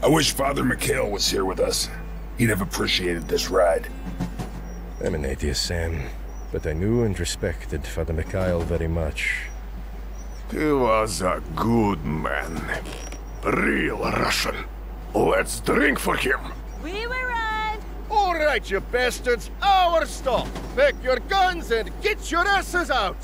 I wish Father Mikhail was here with us. He'd have appreciated this ride. I'm an atheist, Sam, but I knew and respected Father Mikhail very much. He was a good man. Real Russian. Let's drink for him. We were right. All right, you bastards. Our stop. Pack your guns and get your asses out.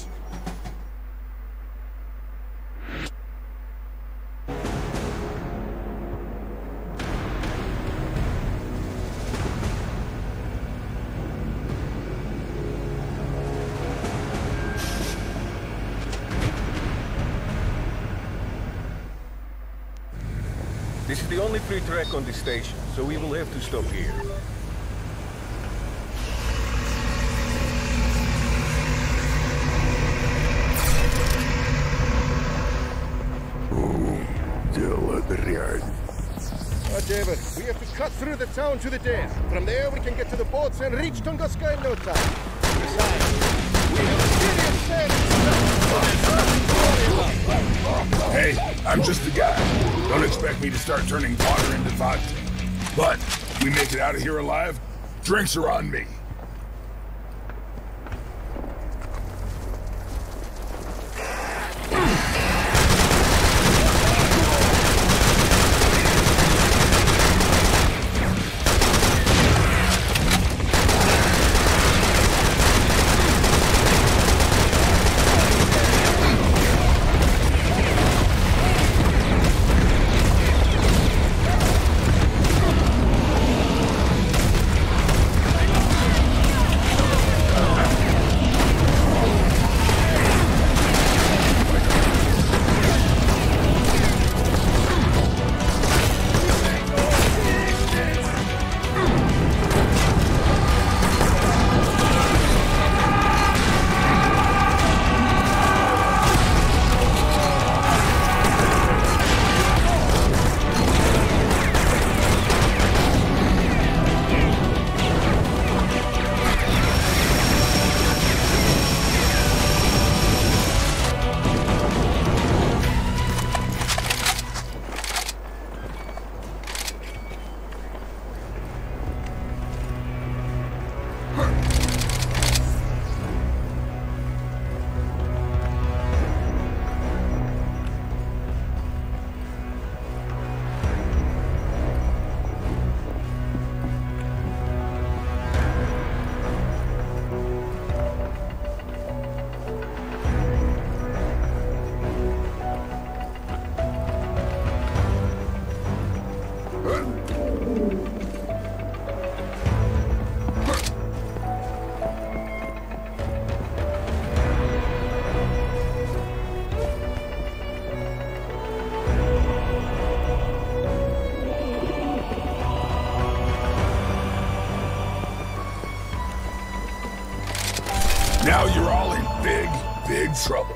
This is the only free track on the station, so we will have to stop here. Whatever. We have to cut through the town to the dam. From there, we can get to the boats and reach Tunguska in no time. Besides, we have serious sailing. Hey, I'm just a guy. Don't expect me to start turning water into vodka. But if we make it out of here alive, drinks are on me. Now you're all in big, big trouble.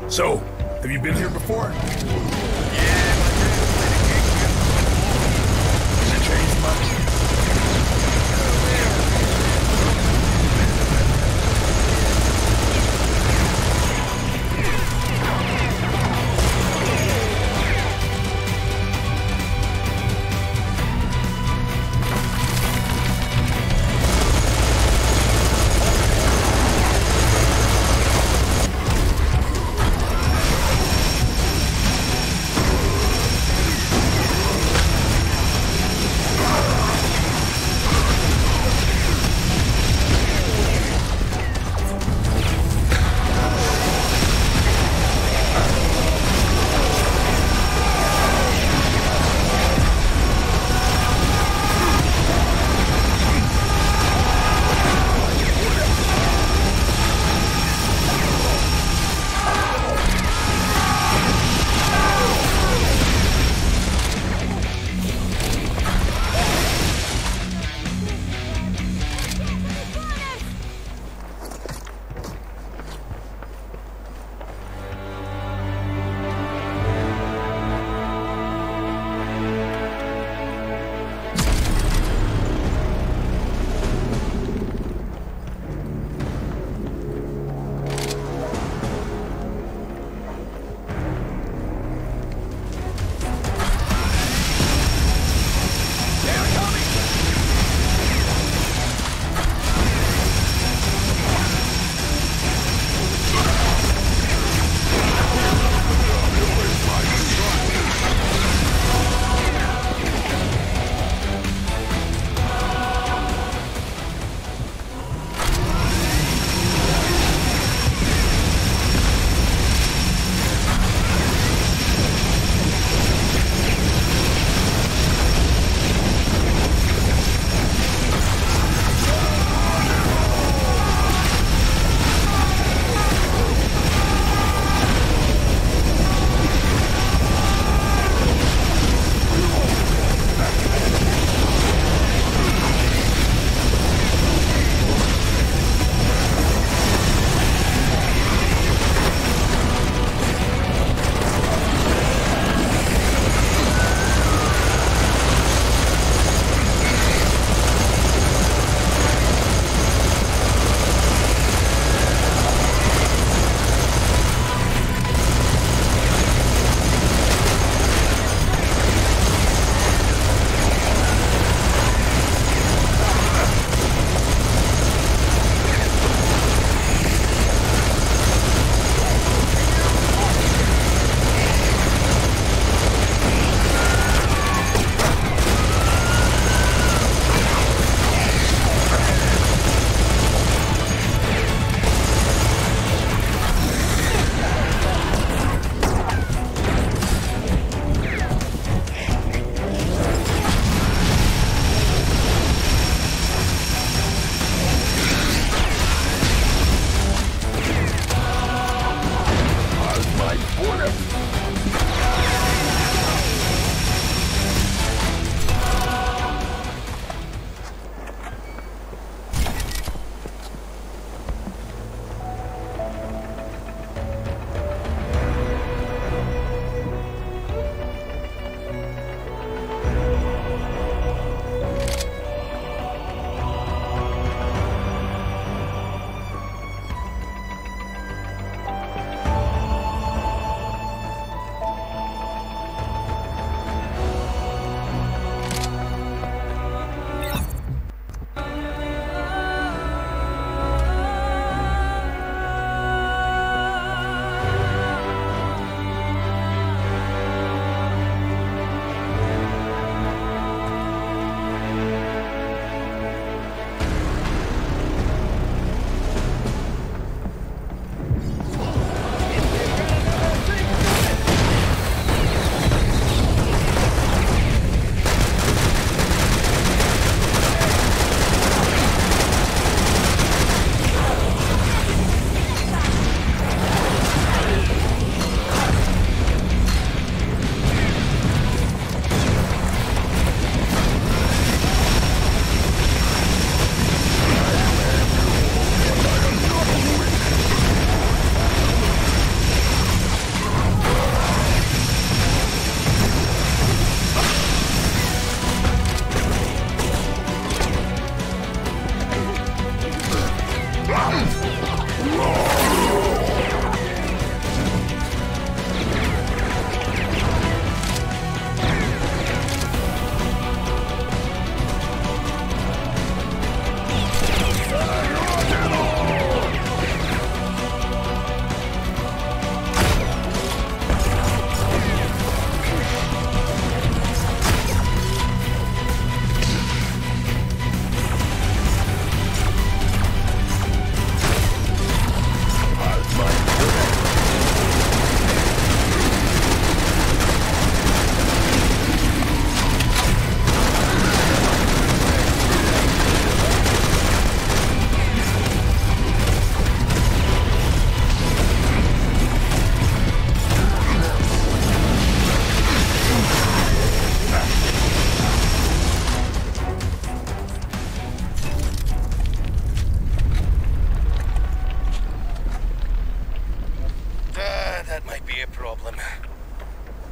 So, have you been here before? Has it changed much?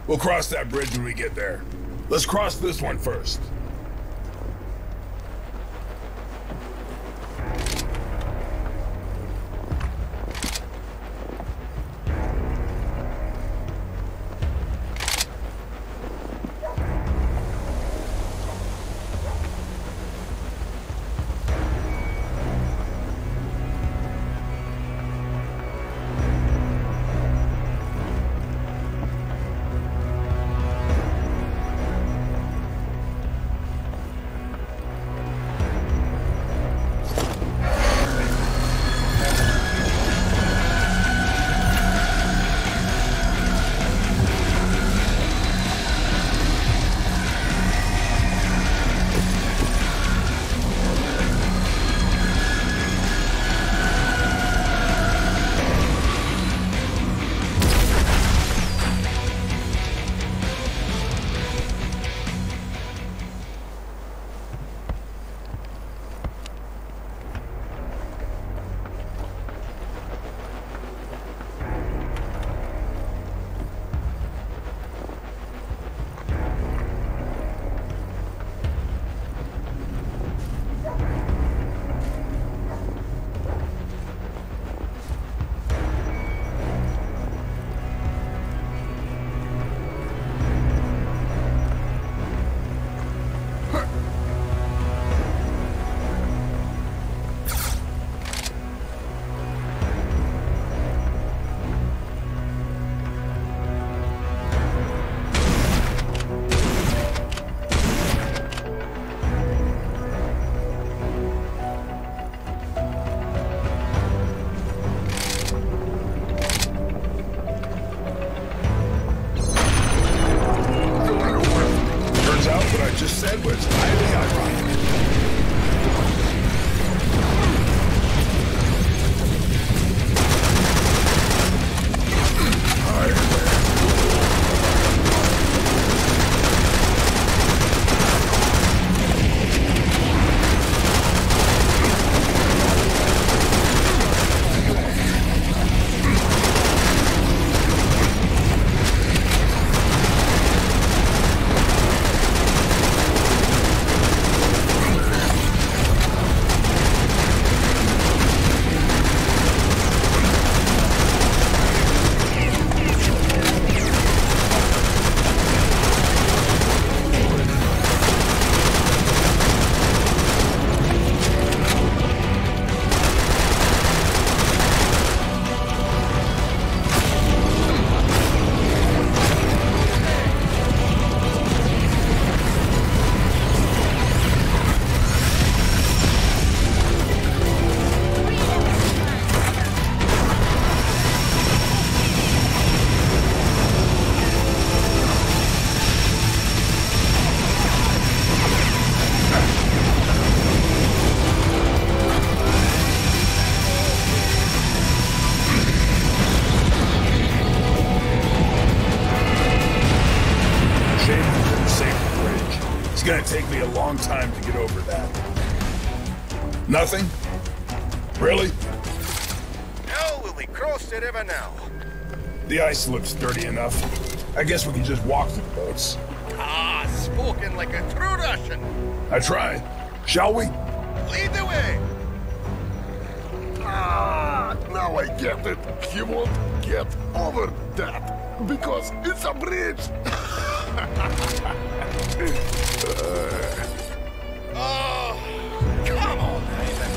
We'll cross that bridge when we get there. Let's cross this one first. gonna take me a long time to get over that. Nothing? Really? How will we cross the river now? The ice looks sturdy enough. I guess we can just walk to the boats. Ah, spoken like a true Russian. I try. Shall we? Lead the way. Ah, now I get it. He won't get over that because it's a bridge. Oh, come on, Nathan.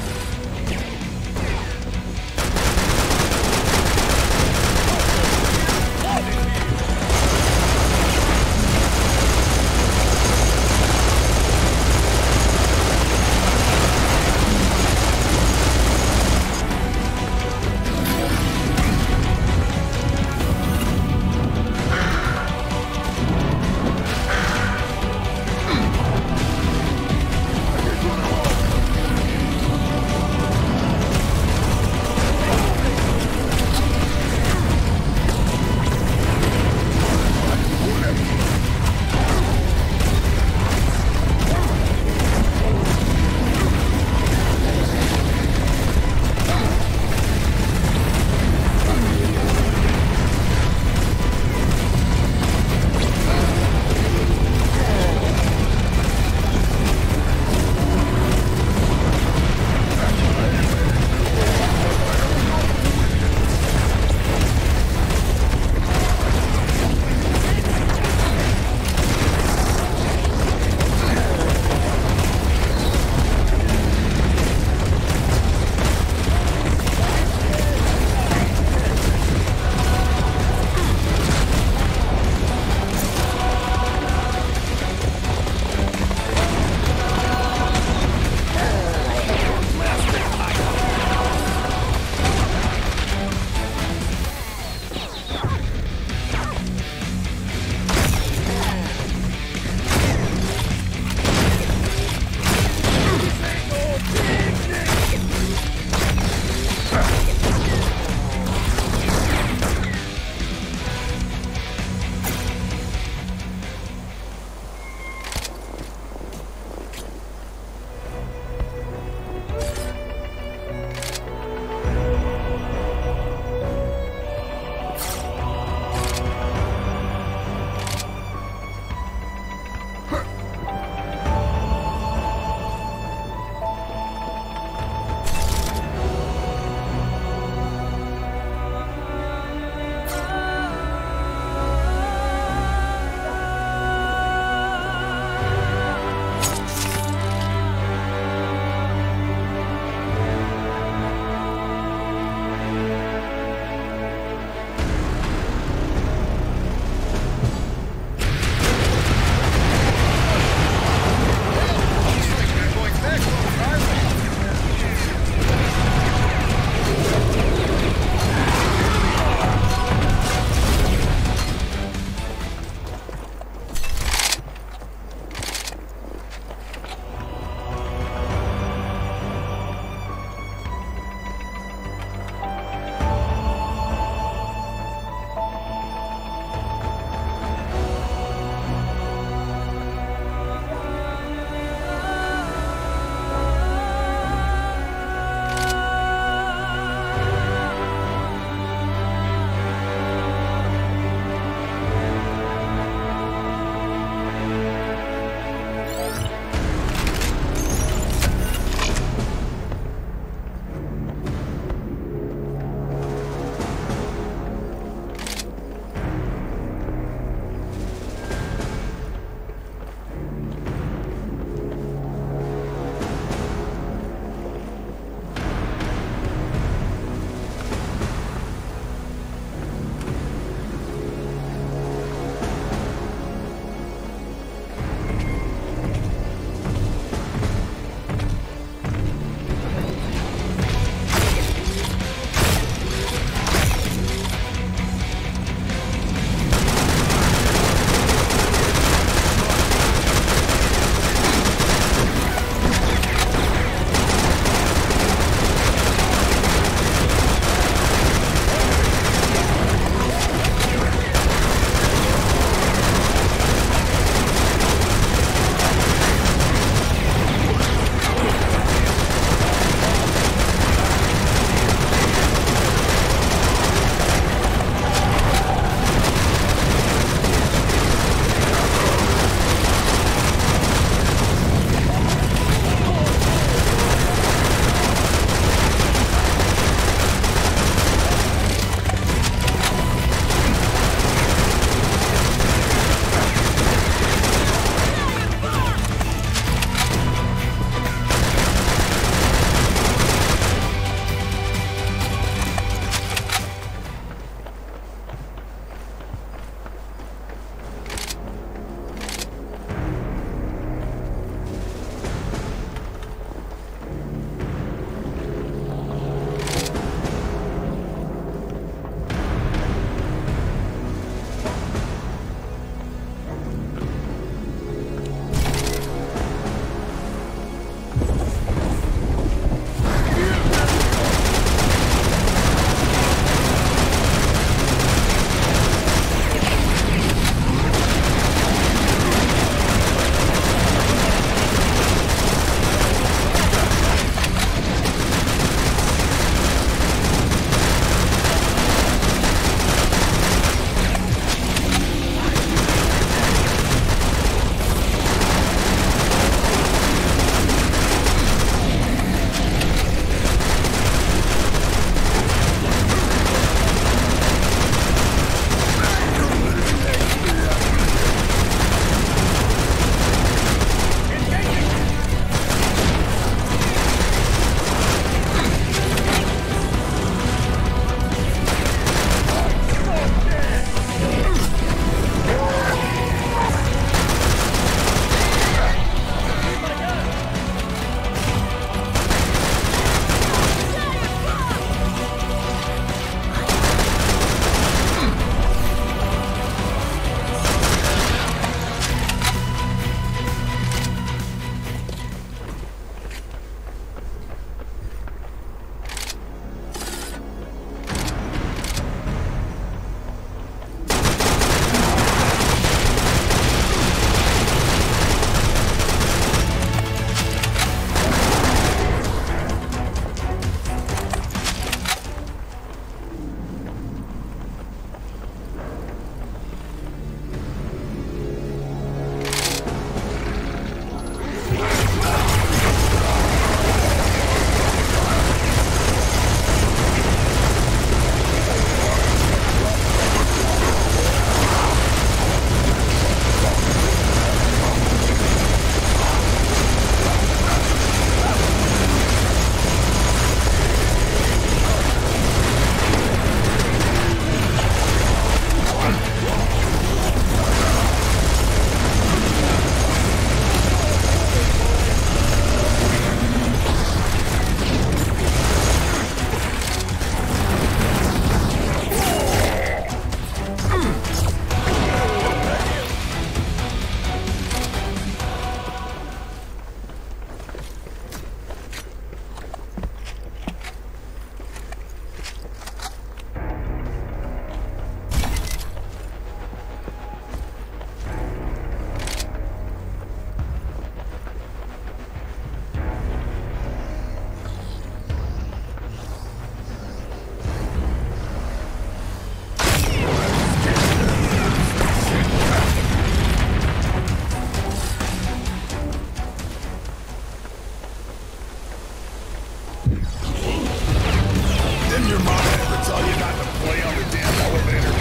all you got to play on the damn elevator?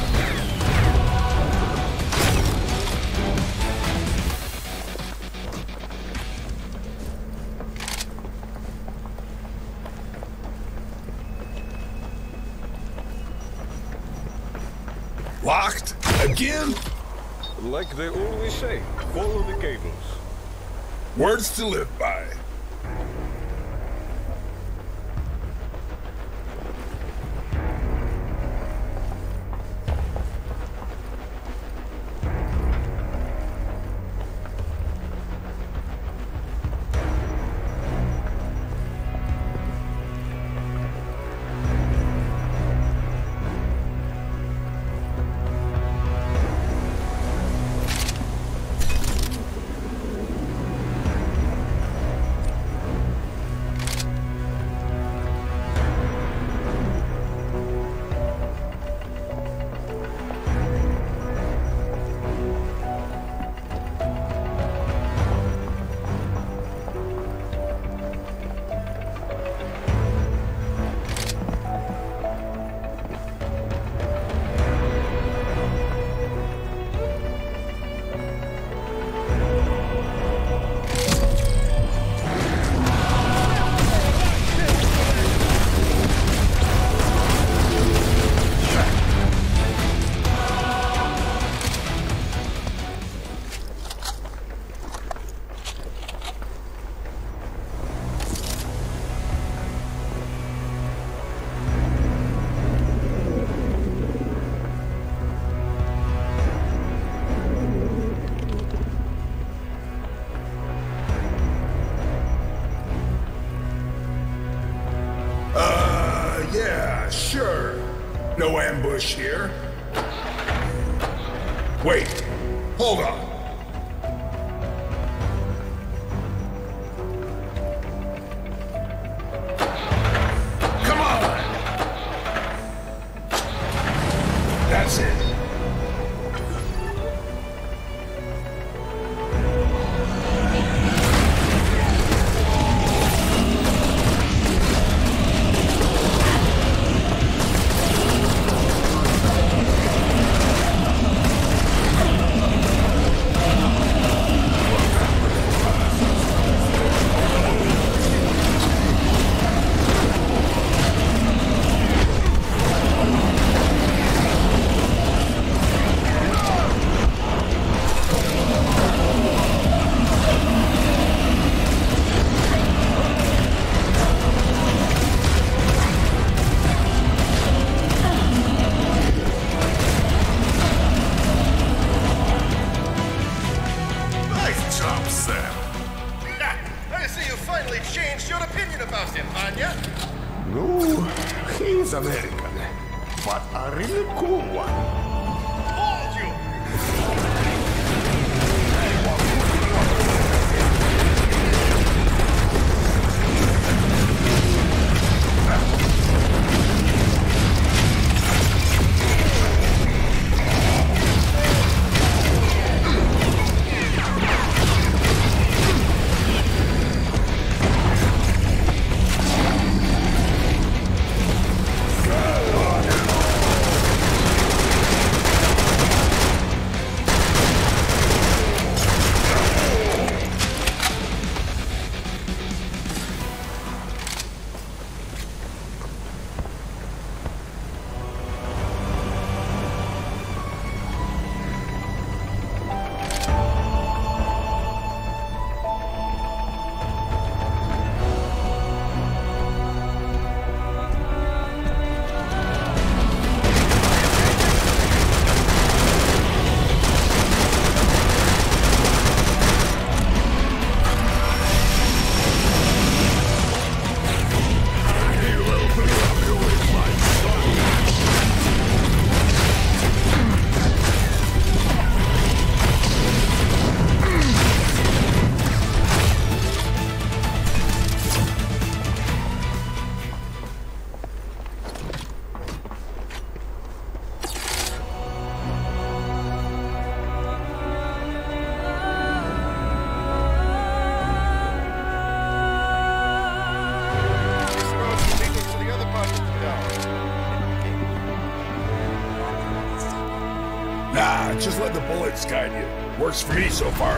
Locked? Again? Like they always say, follow the cables. Words to live by. Yeah, sure. No ambush here. Wait, hold on. Come on! That's it. No, he's American, but a really cool one. Hold you! Just let the bullets guide you. Works for me so far.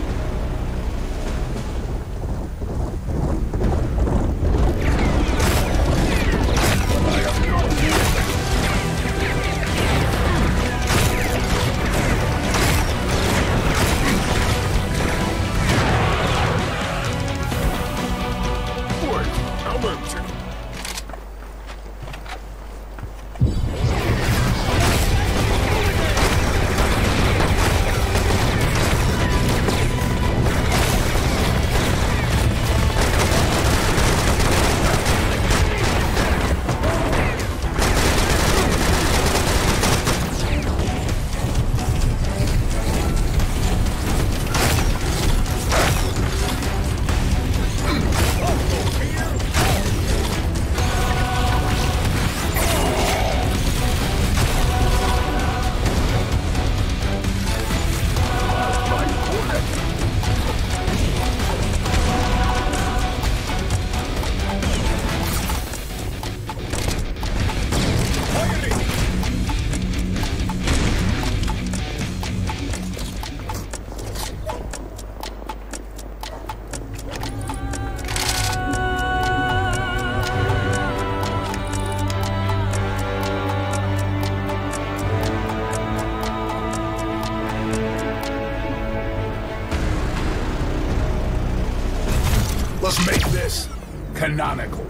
Let's make this canonical.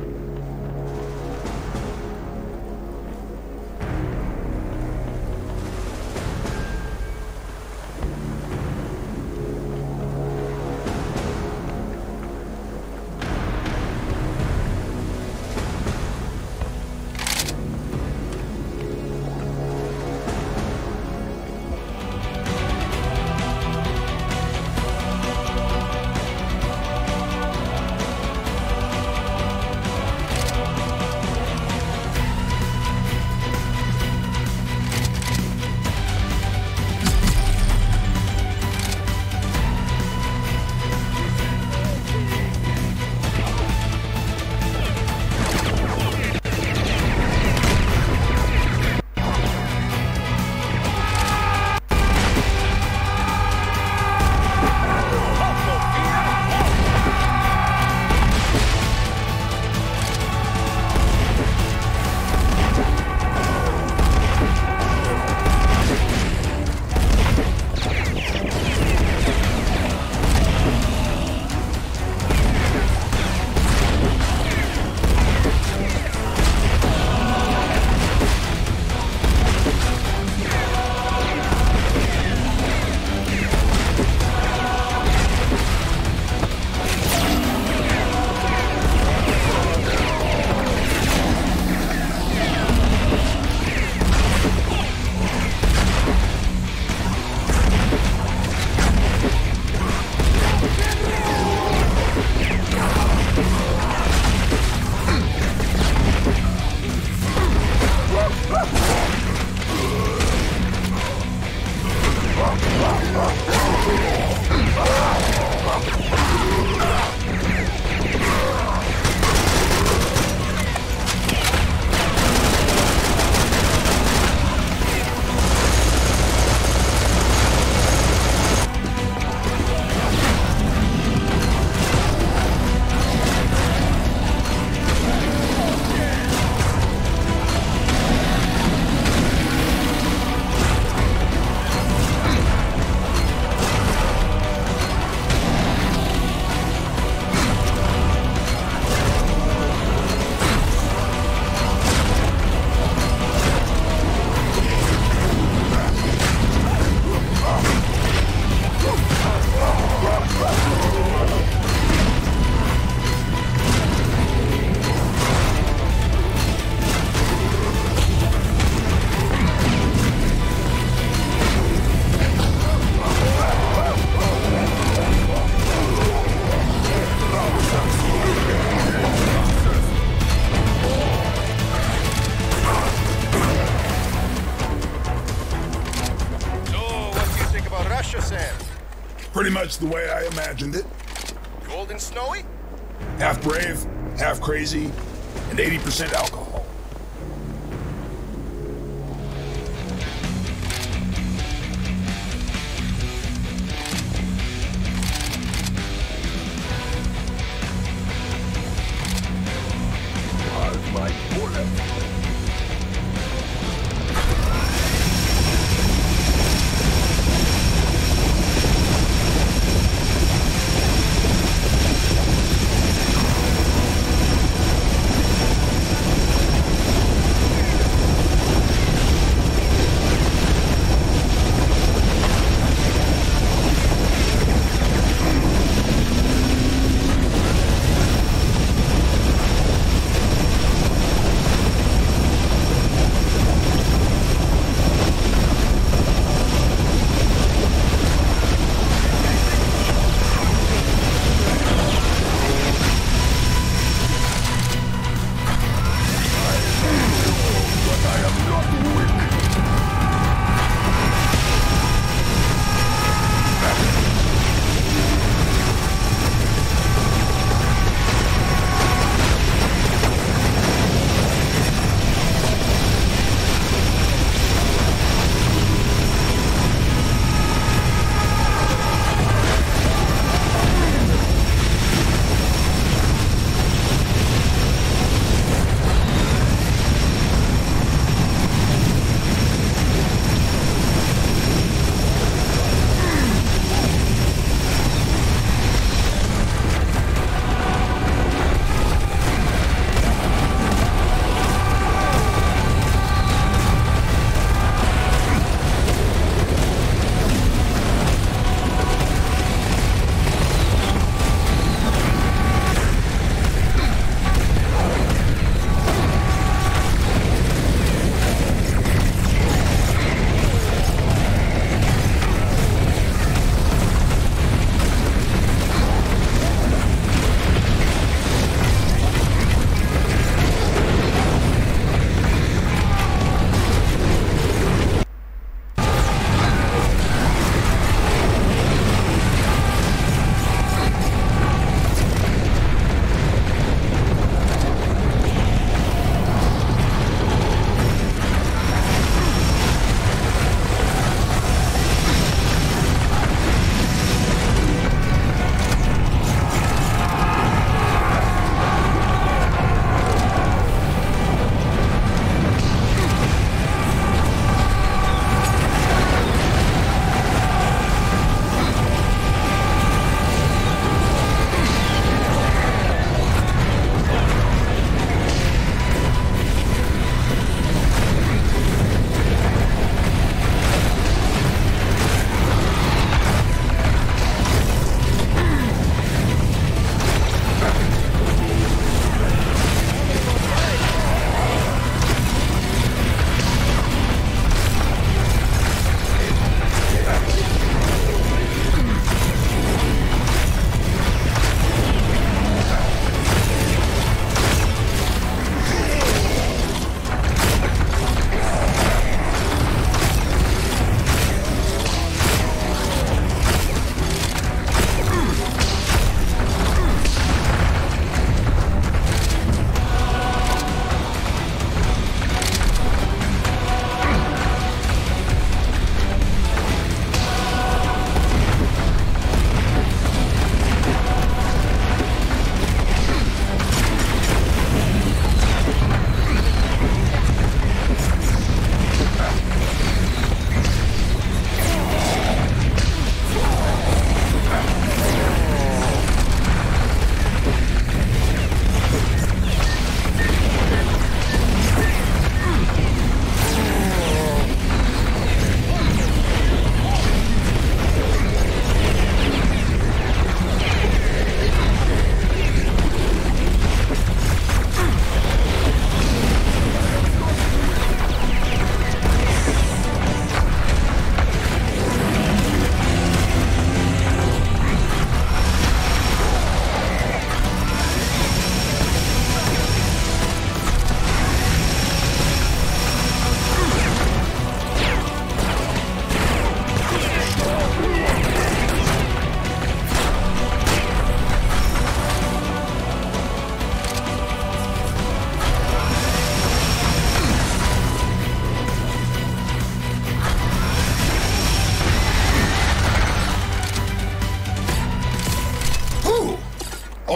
Pretty much the way I imagined it. Cold and snowy? Half brave, half crazy, and 80% alcohol.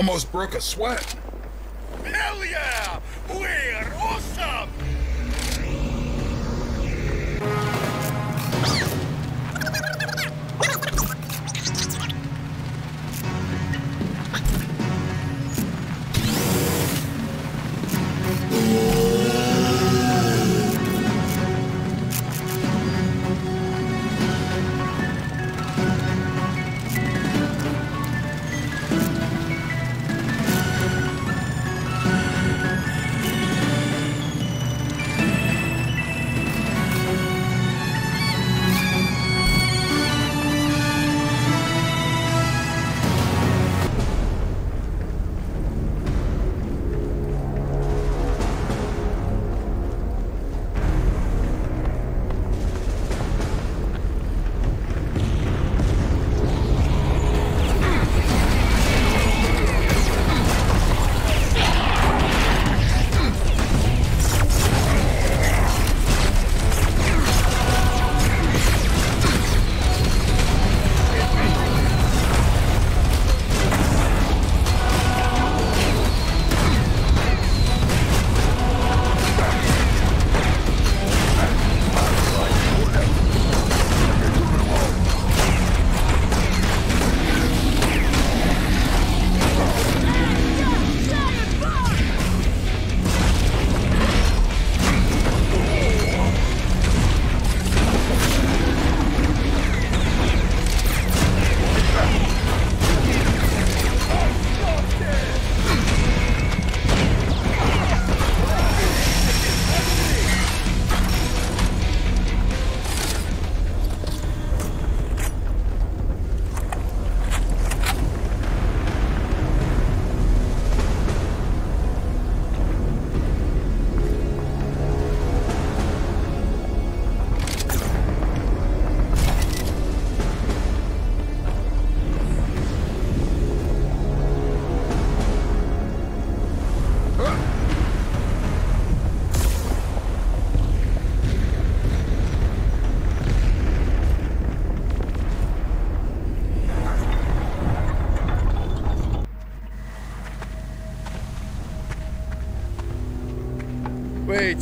almost broke a sweat. Hell yeah! We're awesome! Wait.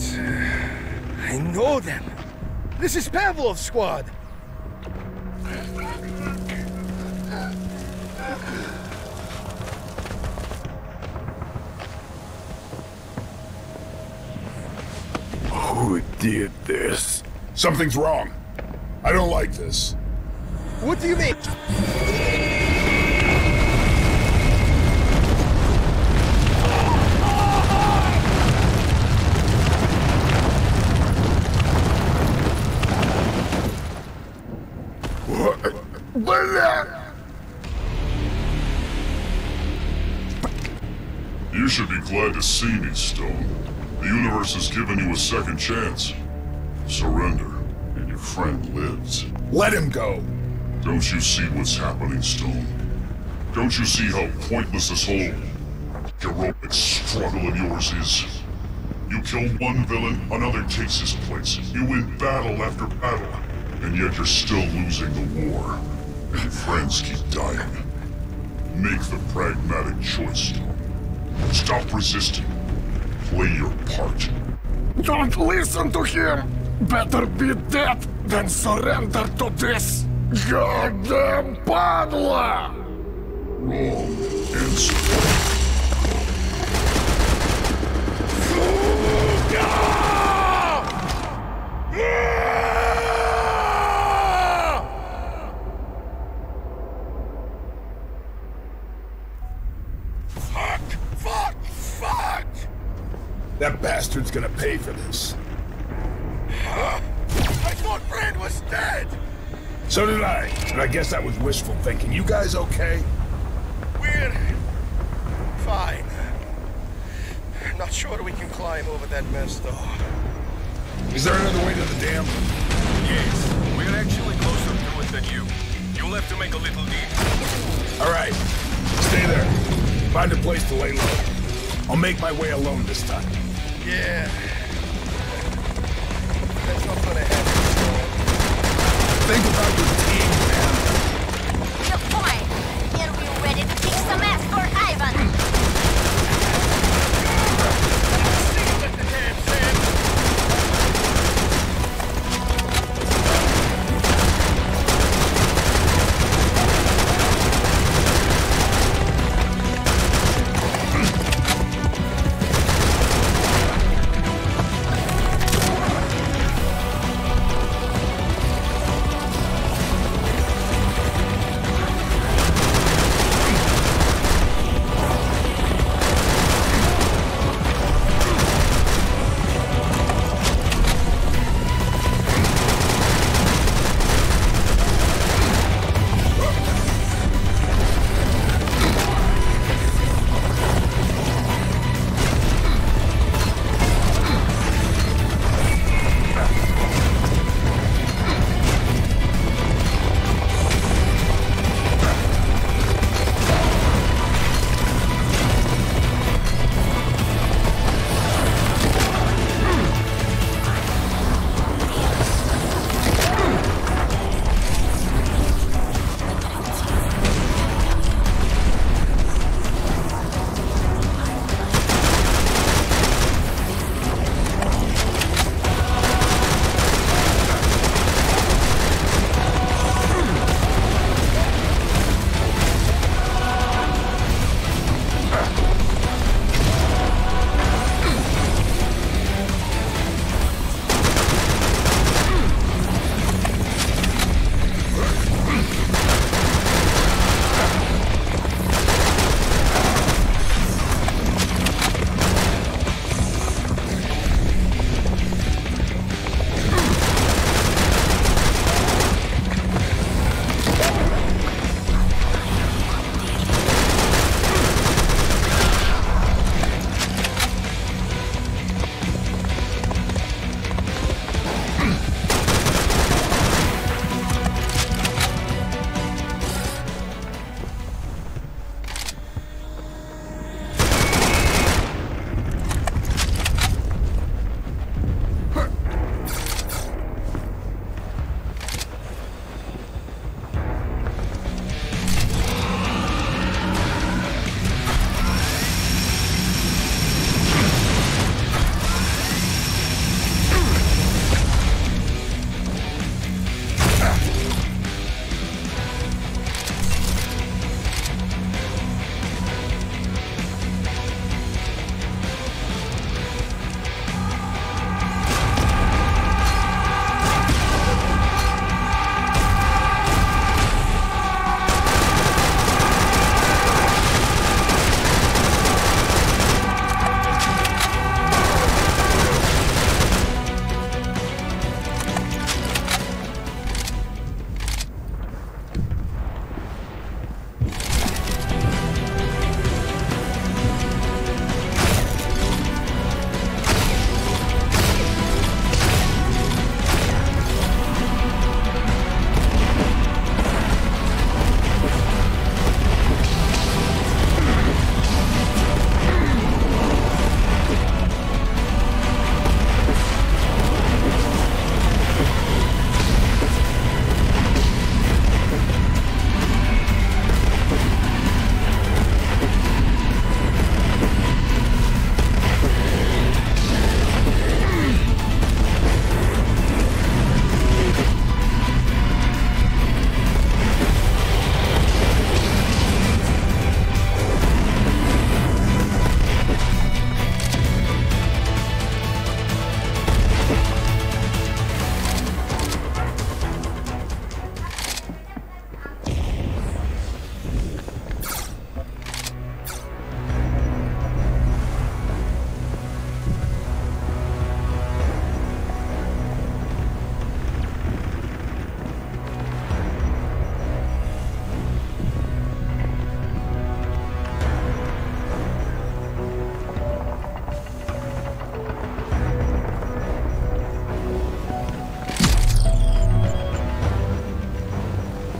I know them. This is Pavlov's squad. Who did this? Something's wrong. I don't like this. What do you mean? You should be glad to see me, Stone. The universe has given you a second chance. Surrender, and your friend lives. Let him go. Don't you see what's happening, Stone? Don't you see how pointless this whole heroic struggle of yours is? You kill one villain, another takes his place. You win battle after battle, and yet you're still losing the war. And your friends keep dying. Make the pragmatic choice, Stone. Stop resisting. Play your part. Don't listen to him! Better be dead than surrender to this goddamn padla! Wrong answer. That bastard's gonna pay for this. I thought Brand was dead! So did I, but I guess that was wishful thinking. You guys okay? We're fine. Not sure we can climb over that mess, though. Is there another way to the dam? Yes, we're actually closer to it than you. You'll have to make a little deal. All right, stay there. Find a place to lay low. I'll make my way alone this time. Yeah. That's not gonna happen. Think about your team, man. You're fine. Are we ready to kick some ass for Ivan?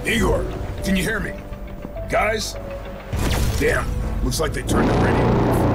Igor, can you hear me? Guys? Damn, looks like they turned the radio off.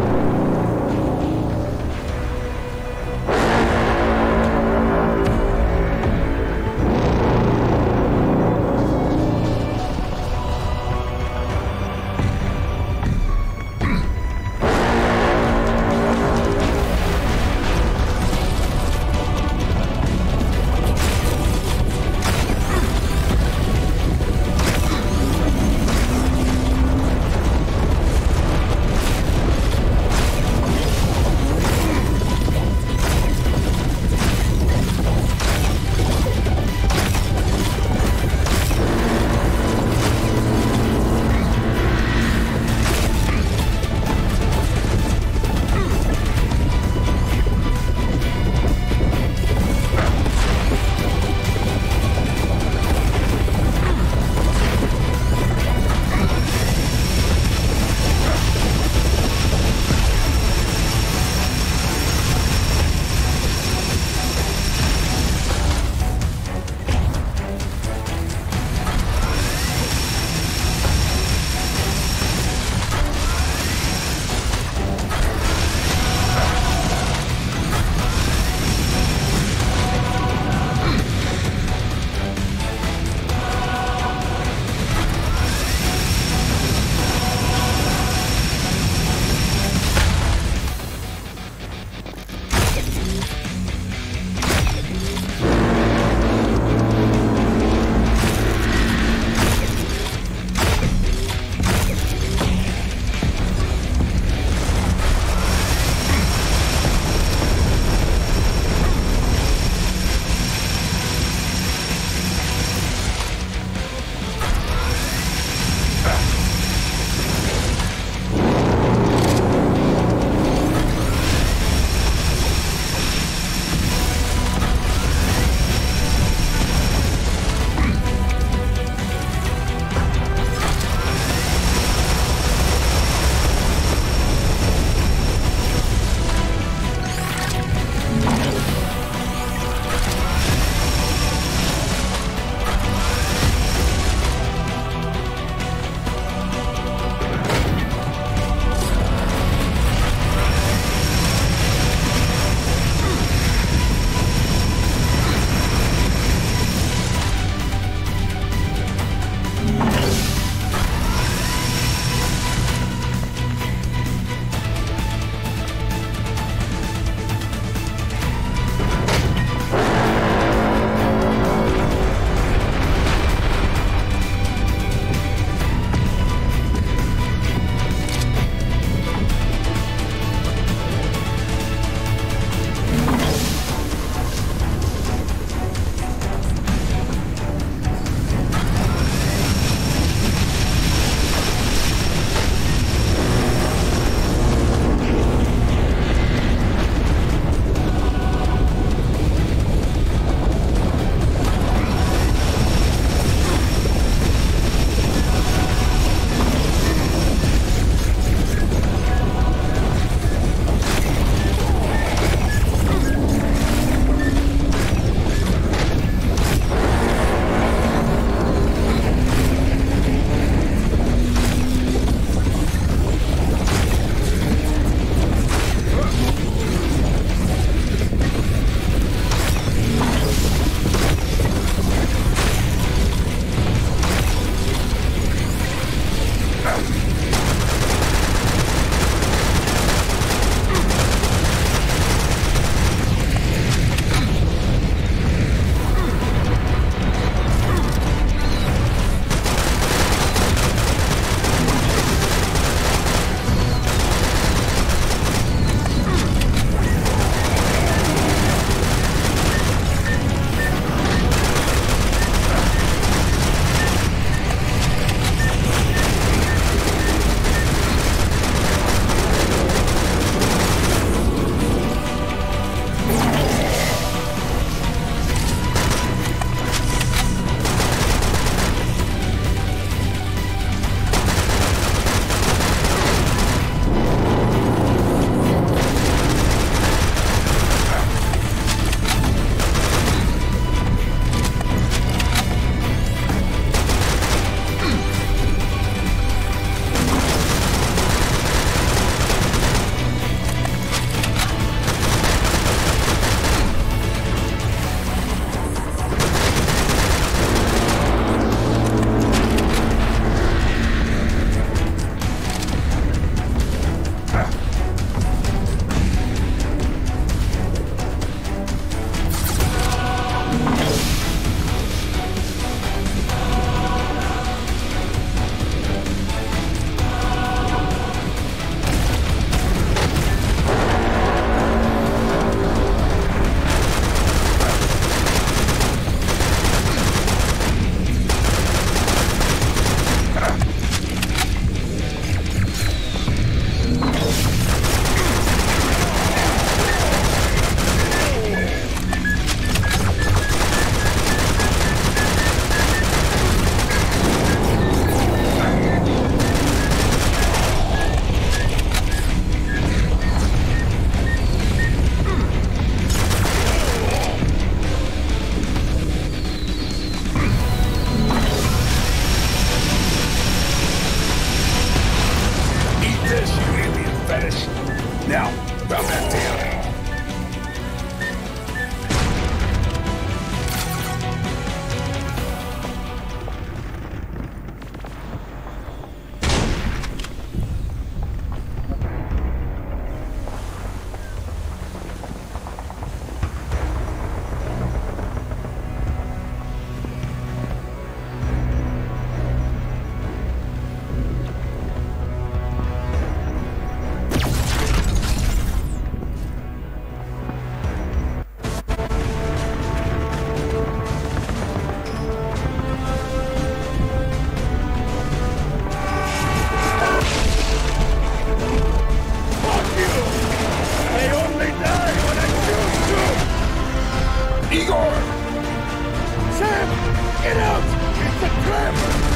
Igor! Sam! Get out! It's a trap!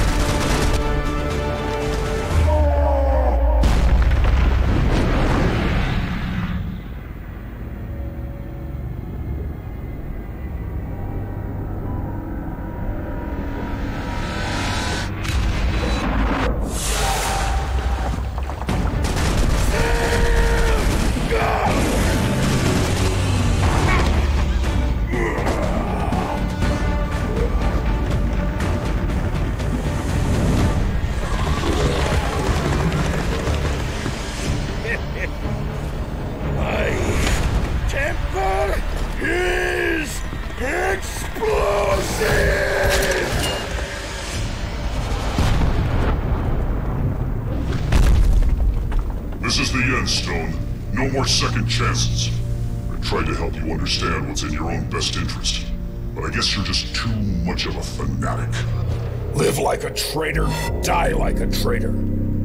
This is the end, Stone. No more second chances. I tried to help you understand what's in your own best interest, but I guess you're just too much of a fanatic. Live like a traitor, die like a traitor.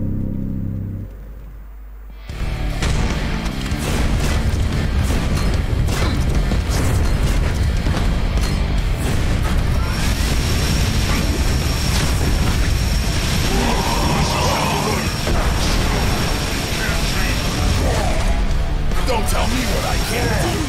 Don't tell me what I can't do!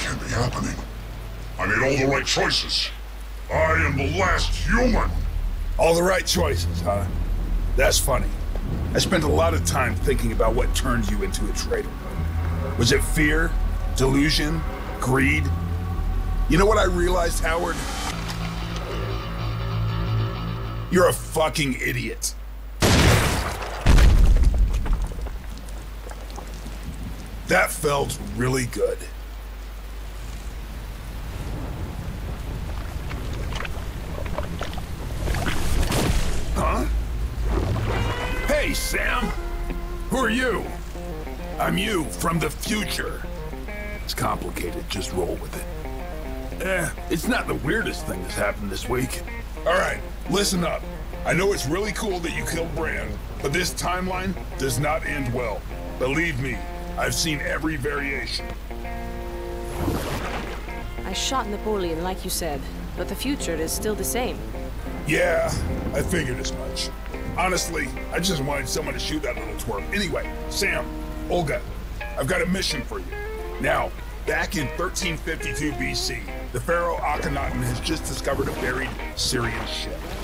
I made all the right choices. I am the last human. All the right choices, huh? That's funny. I spent a lot of time thinking about what turned you into a traitor. Was it fear? Delusion? Greed? You know what I realized, Howard? You're a fucking idiot. That felt really good. Huh? Hey, Sam! Who are you? I'm you, from the future. It's complicated, just roll with it. It's not the weirdest thing that's happened this week. Alright, listen up. I know it's really cool that you killed Brand, but this timeline does not end well. Believe me, I've seen every variation. I shot Napoleon, like you said, but the future is still the same. Yeah, I figured as much. Honestly, I just wanted someone to shoot that little twerp. Anyway, Sam, Olga, I've got a mission for you. Now, back in 1352 BC, the pharaoh Akhenaten has just discovered a buried Syrian ship.